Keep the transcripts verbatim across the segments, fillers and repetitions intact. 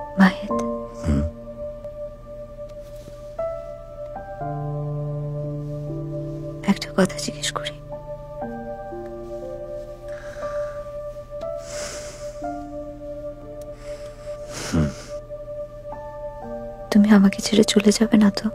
মাহিদ, একটা কথা জিজ্ঞেস করি। তুমি আমাকে ছেড়ে চলে যাবে না তো?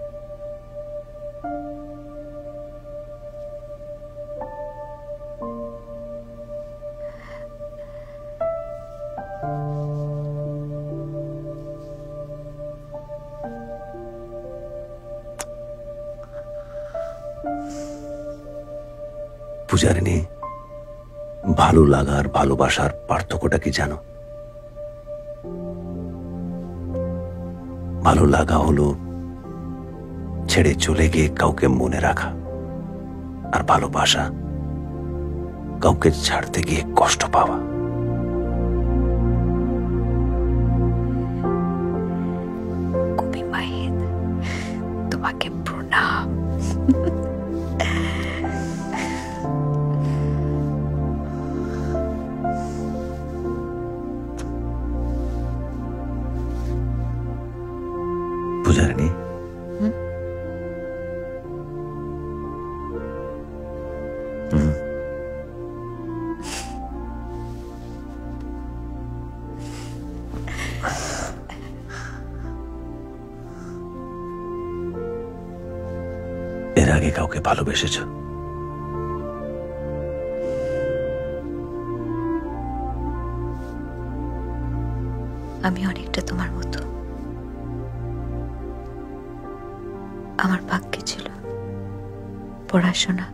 পূজারিনী, ভালো লাগা আর ভালোবাসার পার্থক্যটা কি জানো? ভালো লাগা হলো ছেড়ে চলে গিয়ে কাউকে মনে রাখা, আর ভালোবাসা কাউকে ছাড়তে গিয়ে কষ্ট পাওয়া। কবি মাহিদ, তোমাকে প্রণাম। পূজারিনী, এর আগে কাউকে ভালোবেসেছ? আমি অনেকটা তোমার মতো। আমার ভাগ্যে ছিল পড়াশোনা,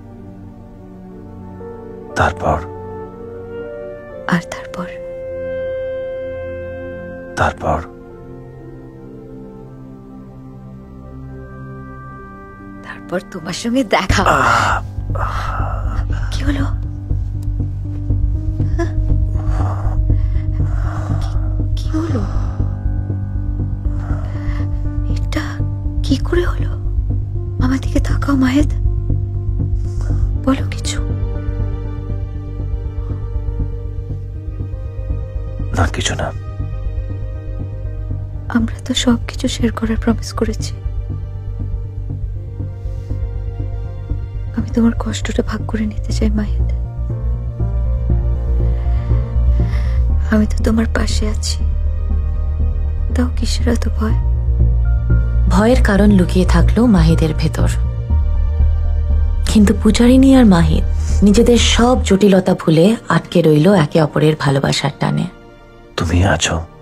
তারপর আর তারপর তারপর তারপর তোমার সঙ্গে দেখা। কি হলো? কি হলো? এটা কি করে হলো? আমার দিকে তাকাও মাহিদ, বলো কিছু। না, কিছু না। আমরা তো সবকিছু শেয়ার করার প্রমিস করেছি। আমি তোমার কষ্টটা ভাগ করে নিতে চাই মাহিদ। আমি তো তোমার পাশে আছি, তাও কিসের এত ভয়? ভয়ের কারণ লুকিয়ে থাকলো মাহিদের ভেতর, কিন্তু পূজারিনী আর মাহিদ নিজেদের সব জটিলতা ভুলে আটকে রইল একে অপরের ভালোবাসার টানে। তুমি আছো।